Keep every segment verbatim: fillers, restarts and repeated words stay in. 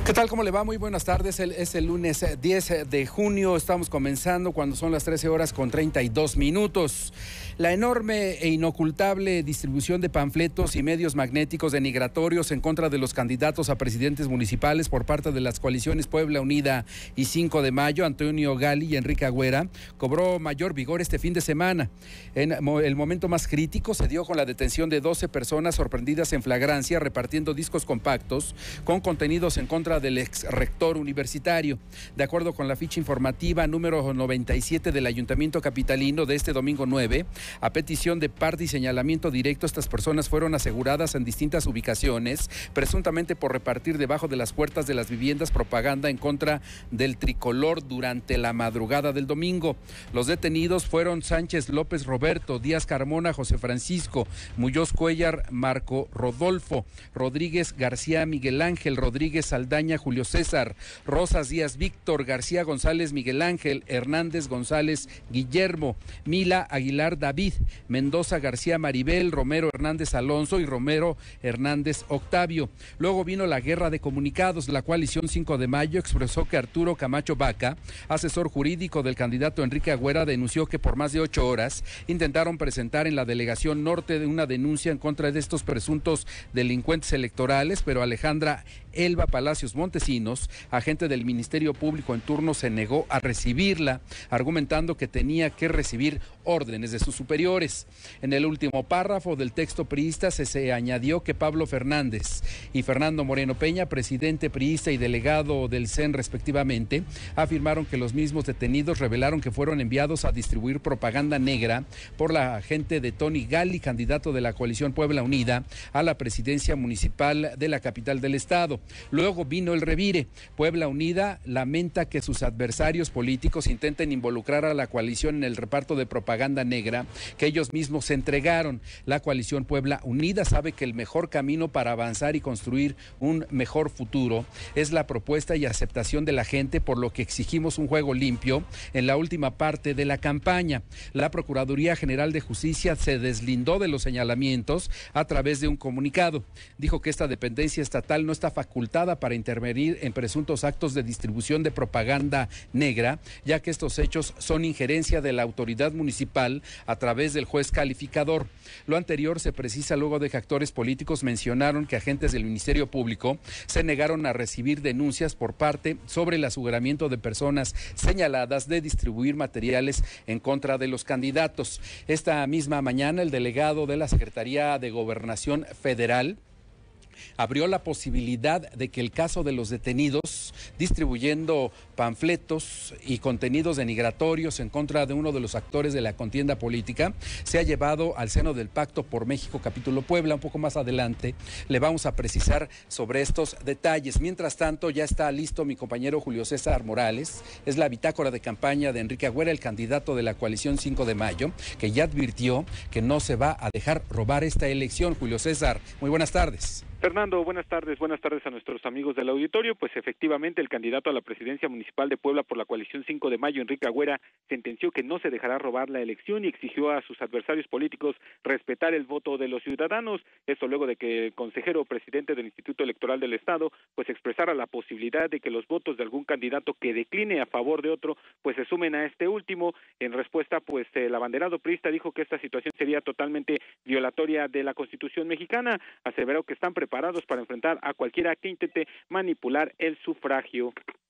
¿Qué tal? ¿Cómo le va? Muy buenas tardes. El, es el lunes diez de junio. Estamos comenzando cuando son las trece horas con treinta y dos minutos. La enorme e inocultable distribución de panfletos y medios magnéticos denigratorios en contra de los candidatos a presidentes municipales por parte de las coaliciones Puebla Unida y cinco de mayo, Antonio Gali y Enrique Agüera, cobró mayor vigor este fin de semana. En el momento más crítico se dio con la detención de doce personas sorprendidas en flagrancia repartiendo discos compactos con contenidos en contra del ex rector universitario. De acuerdo con la ficha informativa número noventa y siete del Ayuntamiento Capitalino de este domingo nueve, a petición de parte y señalamiento directo, estas personas fueron aseguradas en distintas ubicaciones, presuntamente por repartir debajo de las puertas de las viviendas propaganda en contra del tricolor durante la madrugada del domingo. Los detenidos fueron Sánchez López Roberto, Díaz Carmona José Francisco, Muñoz Cuellar Marco Rodolfo, Rodríguez García Miguel Ángel, Rodríguez Saldaña Julio César, Rosas Díaz Víctor, García González Miguel Ángel, Hernández González Guillermo, Mila Aguilar David, Mendoza García Maribel, Romero Hernández Alonso y Romero Hernández Octavio. Luego vino la guerra de comunicados. La coalición cinco de mayo expresó que Arturo Camacho Vaca, asesor jurídico del candidato Enrique Agüera, denunció que por más de ocho horas intentaron presentar en la delegación norte de una denuncia en contra de estos presuntos delincuentes electorales, pero Alejandra Elba Palacios Montesinos, agente del Ministerio Público en turno, se negó a recibirla, argumentando que tenía que recibir órdenes de sus superiores. En el último párrafo del texto priista se, se añadió que Pablo Fernández y Fernando Moreno Peña, presidente priista y delegado del C E N respectivamente, afirmaron que los mismos detenidos revelaron que fueron enviados a distribuir propaganda negra por la agente de Tony Gali, candidato de la coalición Puebla Unida a la presidencia municipal de la capital del estado. Luego vino el revire. Puebla Unida lamenta que sus adversarios políticos intenten involucrar a la coalición en el reparto de propaganda negra que ellos mismos se entregaron. La coalición Puebla Unida sabe que el mejor camino para avanzar y construir un mejor futuro es la propuesta y aceptación de la gente, por lo que exigimos un juego limpio en la última parte de la campaña. La Procuraduría General de Justicia se deslindó de los señalamientos a través de un comunicado. Dijo que esta dependencia estatal no está facultada para intervenir en presuntos actos de distribución de propaganda negra, ya que estos hechos son injerencia de la autoridad municipal a través del juez calificador. Lo anterior se precisa luego de que actores políticos mencionaron que agentes del Ministerio Público se negaron a recibir denuncias por parte sobre el aseguramiento de personas señaladas de distribuir materiales en contra de los candidatos. Esta misma mañana, el delegado de la Secretaría de Gobernación Federal abrió la posibilidad de que el caso de los detenidos distribuyendo panfletos y contenidos denigratorios en contra de uno de los actores de la contienda política sea llevado al seno del Pacto por México Capítulo Puebla. Un poco más adelante le vamos a precisar sobre estos detalles. Mientras tanto, ya está listo mi compañero Julio César Morales. Es la bitácora de campaña de Enrique Agüera, el candidato de la coalición cinco de mayo, que ya advirtió que no se va a dejar robar esta elección. Julio César, muy buenas tardes. Fernando, buenas tardes, buenas tardes a nuestros amigos del auditorio. Pues efectivamente el candidato a la presidencia municipal de Puebla por la coalición cinco de mayo, Enrique Agüera, sentenció que no se dejará robar la elección y exigió a sus adversarios políticos respetar el voto de los ciudadanos. Esto luego de que el consejero presidente del Instituto Electoral del Estado pues expresara la posibilidad de que los votos de algún candidato que decline a favor de otro pues se sumen a este último. En respuesta, pues el abanderado priista dijo que esta situación sería totalmente violatoria de la Constitución mexicana. Aseveró que están preparados para enfrentar a cualquiera que intente manipular el sufragio.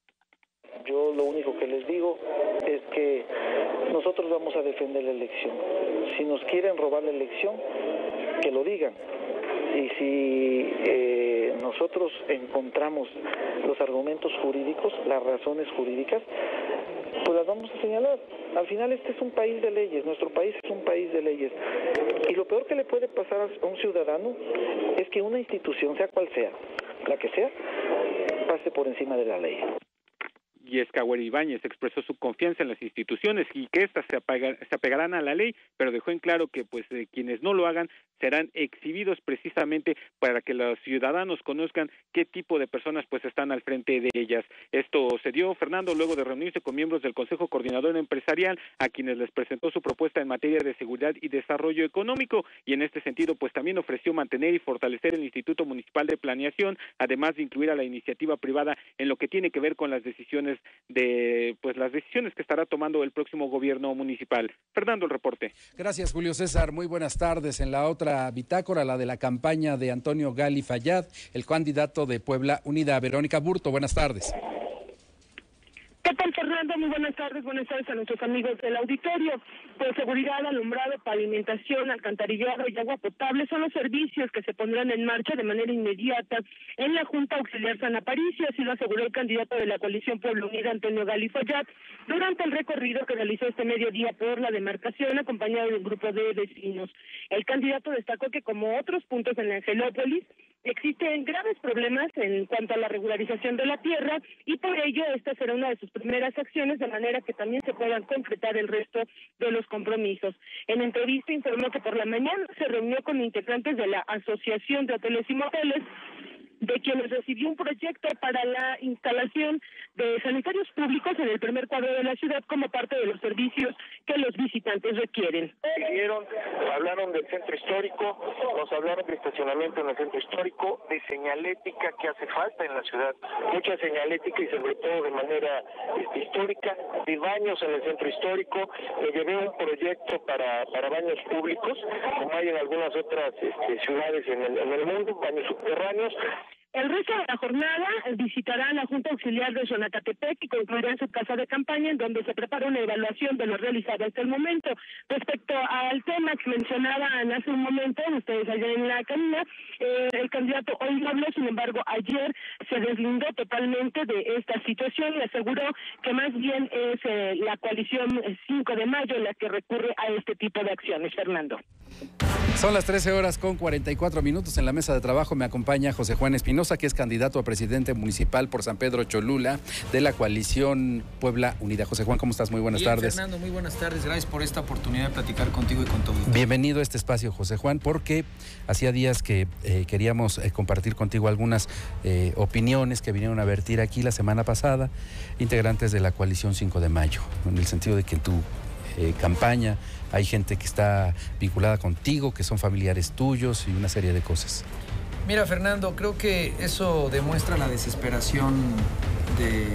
Yo lo único que les digo es que nosotros vamos a defender la elección. Si nos quieren robar la elección, que lo digan. Y si eh, nosotros encontramos los argumentos jurídicos, las razones jurídicas, pues las vamos a señalar. Al final este es un país de leyes, nuestro país es un país de leyes. Y lo peor que le puede pasar a un ciudadano es que una institución, sea cual sea, la que sea, pase por encima de la ley. Y es que Agüera Ibáñez expresó su confianza en las instituciones y que éstas se, apaga, se apegarán a la ley, pero dejó en claro que pues eh, quienes no lo hagan serán exhibidos precisamente para que los ciudadanos conozcan qué tipo de personas pues están al frente de ellas. Esto se dio, Fernando, luego de reunirse con miembros del Consejo Coordinador Empresarial, a quienes les presentó su propuesta en materia de seguridad y desarrollo económico, y en este sentido pues también ofreció mantener y fortalecer el Instituto Municipal de Planeación, además de incluir a la iniciativa privada en lo que tiene que ver con las decisiones de pues las decisiones que estará tomando el próximo gobierno municipal. Fernando, el reporte. Gracias, Julio César. Muy buenas tardes. En la otra bitácora, la de la campaña de Antonio Gali Fayad, el candidato de Puebla Unida. Verónica Burto, buenas tardes. ¿Qué tal, Fernando? Muy buenas tardes, buenas tardes a nuestros amigos del auditorio. Pues seguridad, alumbrado, pavimentación, alcantarillado y agua potable son los servicios que se pondrán en marcha de manera inmediata en la Junta Auxiliar San Aparicio, así lo aseguró el candidato de la coalición Puebla Unida, Antonio Gali Fayad, durante el recorrido que realizó este mediodía por la demarcación, acompañado de un grupo de vecinos. El candidato destacó que, como otros puntos en la Angelópolis, existen graves problemas en cuanto a la regularización de la tierra y por ello esta será una de sus primeras acciones, de manera que también se puedan concretar el resto de los compromisos. En entrevista informó que por la mañana se reunió con integrantes de la Asociación de Hoteles y Moteles, de quienes recibió un proyecto para la instalación de sanitarios públicos en el primer cuadro de la ciudad como parte de los servicios que los visitantes requieren. Vinieron, hablaron del centro histórico, nos hablaron de estacionamiento en el centro histórico, de señalética que hace falta en la ciudad, mucha señalética y sobre todo de manera este, histórica, de baños en el centro histórico. Le llevé un proyecto para, para baños públicos, como hay en algunas otras este, ciudades en el, en el mundo, baños subterráneos. El resto de la jornada visitará la Junta Auxiliar de Xonacatepec y concluirá en su casa de campaña, en donde se prepara una evaluación de lo realizado hasta el momento. Respecto al tema que mencionaban hace un momento, ustedes allá en la cabina, eh, el candidato hoy no habló, sin embargo, ayer se deslindó totalmente de esta situación y aseguró que más bien es eh, la coalición cinco de mayo la que recurre a este tipo de acciones. Fernando. Son las trece horas con cuarenta y cuatro minutos. En la mesa de trabajo me acompaña José Juan Espinosa, que es candidato a presidente municipal por San Pedro Cholula de la coalición Puebla Unida. José Juan, ¿cómo estás? Muy buenas Bien, tardes. Fernando, muy buenas tardes. Gracias por esta oportunidad de platicar contigo y con todo. Bienvenido a este espacio, José Juan, porque hacía días que eh, queríamos eh, compartir contigo algunas eh, opiniones que vinieron a vertir aquí la semana pasada, integrantes de la coalición cinco de mayo, en el sentido de que tu eh, campaña hay gente que está vinculada contigo, que son familiares tuyos y una serie de cosas. Mira, Fernando, creo que eso demuestra la desesperación de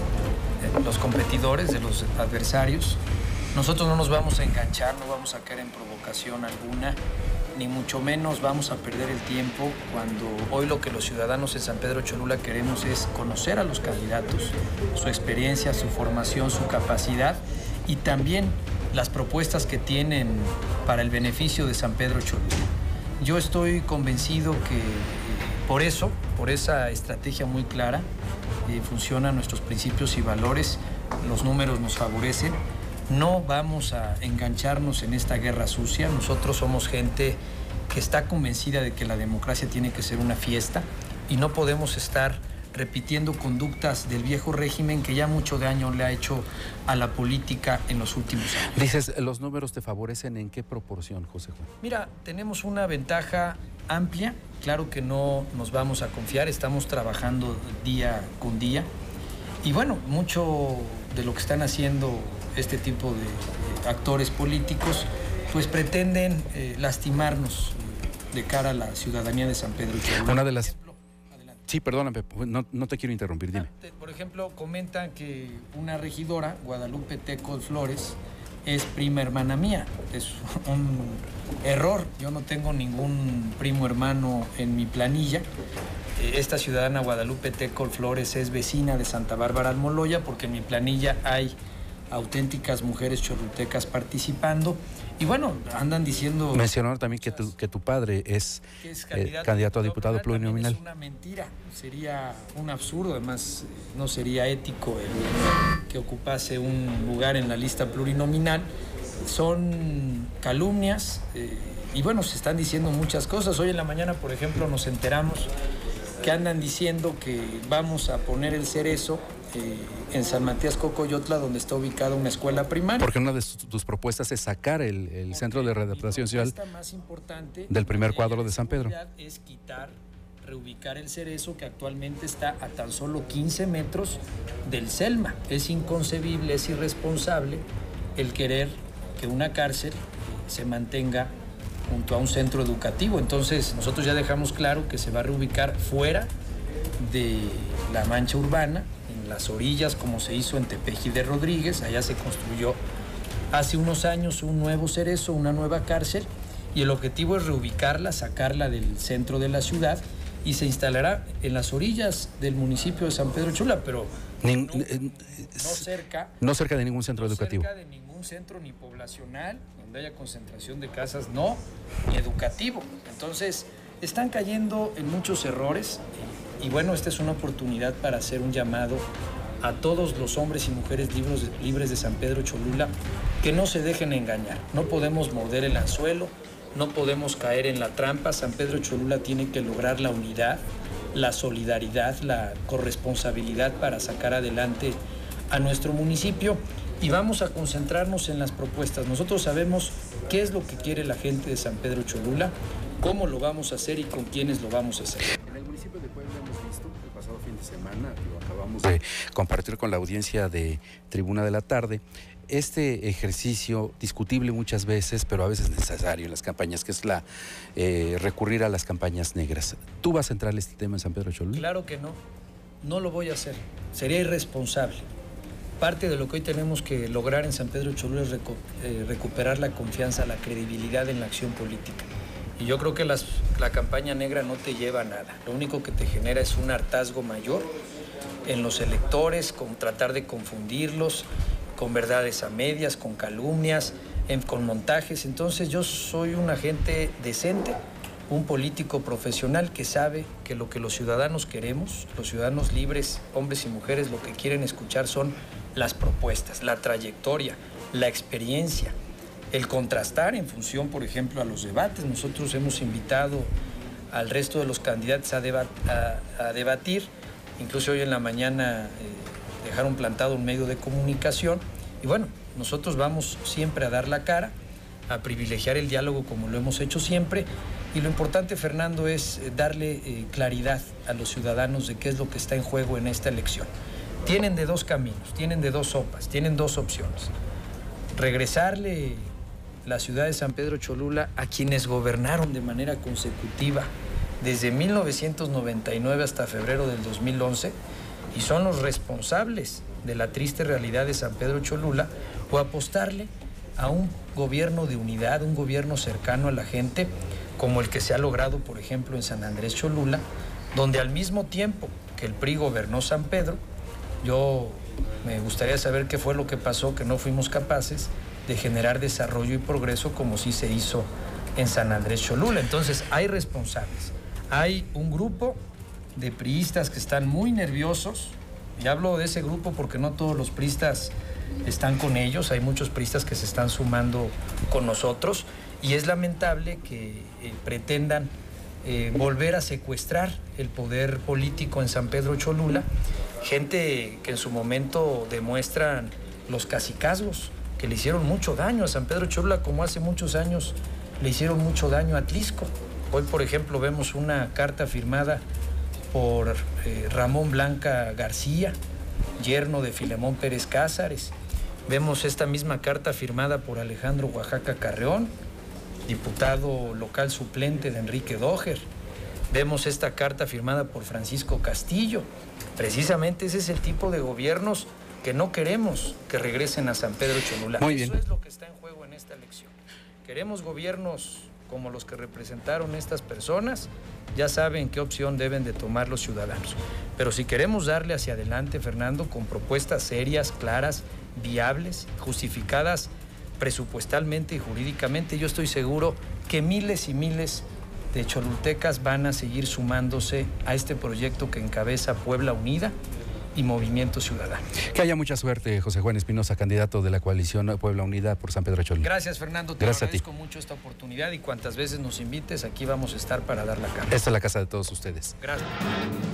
los competidores, de los adversarios. Nosotros no nos vamos a enganchar, no vamos a caer en provocación alguna, ni mucho menos vamos a perder el tiempo cuando hoy lo que los ciudadanos de San Pedro Cholula queremos es conocer a los candidatos, su experiencia, su formación, su capacidad y también las propuestas que tienen para el beneficio de San Pedro Cholula. Yo estoy convencido que por eso, por esa estrategia muy clara, eh, funcionan nuestros principios y valores, los números nos favorecen, no vamos a engancharnos en esta guerra sucia. Nosotros somos gente que está convencida de que la democracia tiene que ser una fiesta y no podemos estar repitiendo conductas del viejo régimen que ya mucho daño le ha hecho a la política en los últimos años. Dices, ¿los números te favorecen en qué proporción, José Juan? Mira, tenemos una ventaja amplia, claro que no nos vamos a confiar, estamos trabajando día con día y bueno, mucho de lo que están haciendo este tipo de actores políticos pues pretenden eh, lastimarnos de cara a la ciudadanía de San Pedro Cholula. Una de las... Sí, perdóname, no, no te quiero interrumpir, dime. Por ejemplo, comentan que una regidora, Guadalupe Tecol Flores, es prima hermana mía. Es un error, yo no tengo ningún primo hermano en mi planilla. Esta ciudadana Guadalupe Tecol Flores es vecina de Santa Bárbara Almoloya porque en mi planilla hay auténticas mujeres chorrutecas participando. Y bueno, andan diciendo... Mencionaron también que tu, que tu padre es, que es candidato, eh, candidato a diputado plurinominal. Es una mentira, sería un absurdo, además no sería ético el que ocupase un lugar en la lista plurinominal. Son calumnias eh, y bueno, se están diciendo muchas cosas. Hoy en la mañana, por ejemplo, nos enteramos que andan diciendo que vamos a poner el cerezo eh, en San Matías Cocoyotla, donde está ubicada una escuela primaria. Porque una de tus propuestas es sacar el, el centro de readaptación social más importante del primer cuadro de San Pedro. Es quitar, reubicar el Cerezo, que actualmente está a tan solo quince metros del Selma. Es inconcebible, es irresponsable el querer que una cárcel se mantenga junto a un centro educativo. Entonces nosotros ya dejamos claro que se va a reubicar fuera de la mancha urbana, en las orillas, como se hizo en Tepeji de Rodríguez. Allá se construyó hace unos años un nuevo Cerezo, una nueva cárcel, y el objetivo es reubicarla, sacarla del centro de la ciudad, y se instalará en las orillas del municipio de San Pedro Cholula, pero Nin, no, eh, no cerca no cerca de ningún centro no educativo. cerca de ningún centro ni poblacional, donde haya concentración de casas, no, ni educativo. Entonces, están cayendo en muchos errores, y bueno, esta es una oportunidad para hacer un llamado a todos los hombres y mujeres libres, libres de San Pedro Cholula, que no se dejen engañar. No podemos morder el anzuelo, no podemos caer en la trampa. San Pedro Cholula tiene que lograr la unidad, la solidaridad, la corresponsabilidad para sacar adelante a nuestro municipio, y vamos a concentrarnos en las propuestas. Nosotros sabemos qué es lo que quiere la gente de San Pedro Cholula, cómo lo vamos a hacer y con quiénes lo vamos a hacer. En el municipio de Puebla hemos visto el pasado fin de semana, lo acabamos de compartir con la audiencia de Tribuna de la Tarde, este ejercicio discutible muchas veces, pero a veces necesario en las campañas, que es la eh, recurrir a las campañas negras. ¿Tú vas a entrar en este tema en San Pedro Cholula? Claro que no, no lo voy a hacer, sería irresponsable. Parte de lo que hoy tenemos que lograr en San Pedro Cholula es recu eh, recuperar la confianza, la credibilidad en la acción política. Y yo creo que las, la campaña negra no te lleva a nada. Lo único que te genera es un hartazgo mayor en los electores, con tratar de confundirlos, con verdades a medias, con calumnias, en, con montajes. Entonces yo soy un agente decente, un político profesional que sabe que lo que los ciudadanos queremos, los ciudadanos libres, hombres y mujeres, lo que quieren escuchar son las propuestas, la trayectoria, la experiencia, el contrastar en función, por ejemplo, a los debates. Nosotros hemos invitado al resto de los candidatos a, debat a, a debatir, incluso hoy en la mañana eh, dejaron plantado un medio de comunicación, y bueno, nosotros vamos siempre a dar la cara, a privilegiar el diálogo como lo hemos hecho siempre, y lo importante, Fernando, es darle eh, claridad a los ciudadanos de qué es lo que está en juego en esta elección. Tienen de dos caminos, tienen de dos sopas, tienen dos opciones. Regresarle la ciudad de San Pedro Cholula a quienes gobernaron de manera consecutiva desde mil novecientos noventa y nueve hasta febrero del dos mil once, y son los responsables de la triste realidad de San Pedro Cholula, o apostarle a un gobierno de unidad, un gobierno cercano a la gente, como el que se ha logrado, por ejemplo, en San Andrés Cholula, donde al mismo tiempo que el P R I gobernó San Pedro, yo me gustaría saber qué fue lo que pasó, que no fuimos capaces de generar desarrollo y progreso como sí se hizo en San Andrés Cholula. Entonces, hay responsables. Hay un grupo de priistas que están muy nerviosos, y hablo de ese grupo porque no todos los priistas están con ellos, hay muchos priistas que se están sumando con nosotros, y es lamentable que eh, pretendan eh, volver a secuestrar el poder político en San Pedro Cholula, gente que en su momento demuestran los cacicazgos, que le hicieron mucho daño a San Pedro Cholula, como hace muchos años le hicieron mucho daño a Atlisco. Hoy, por ejemplo, vemos una carta firmada por eh, Ramón Blanca García, yerno de Filemón Pérez Cázares. Vemos esta misma carta firmada por Alejandro Oaxaca Carreón, diputado local suplente de Enrique Doher. Vemos esta carta firmada por Francisco Castillo. Precisamente ese es el tipo de gobiernos que no queremos que regresen a San Pedro Cholula. Muy bien. Eso es lo que está en juego en esta elección. Queremos gobiernos como los que representaron estas personas. Ya saben qué opción deben de tomar los ciudadanos. Pero si queremos darle hacia adelante, Fernando, con propuestas serias, claras, viables, justificadas presupuestalmente y jurídicamente, yo estoy seguro que miles y miles de cholultecas van a seguir sumándose a este proyecto que encabeza Puebla Unida y Movimiento Ciudadano. Que haya mucha suerte, José Juan Espinosa, candidato de la coalición Puebla Unida por San Pedro Cholula. Gracias, Fernando. Te Gracias agradezco mucho esta oportunidad, y cuantas veces nos invites, aquí vamos a estar para dar la cara. Esta es la casa de todos ustedes. Gracias.